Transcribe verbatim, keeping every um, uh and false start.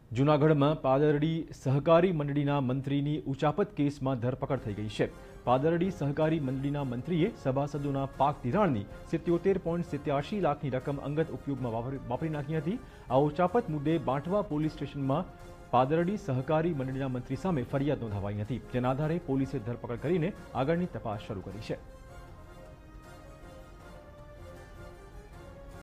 જૂનાગઢમાં પાદરડી સહકારી મંડળીના મંત્રીની ઉચાપત કેસમાં ધરપકડ થઈ ગઈ છે। પાદરડી સહકારી મંડળીના મંત્રીએ સભાસદોના પાક ધિરાણની સિત્યોતેર પોઈન્ટ સિત્યાસી લાખની રકમ અંગત ઉપયોગમાં વાપરી નાખી હતી। આ ઉચાપત મુદ્દે બાંટવા પોલીસ સ્ટેશનમાં પાદરડી સહકારી મંડળીના મંત્રી સામે ફરિયાદ નોંધાવાઈ હતી, જેના આધારે પોલીસે ધરપકડ કરીને આગળની તપાસ શરૂ કરી છે।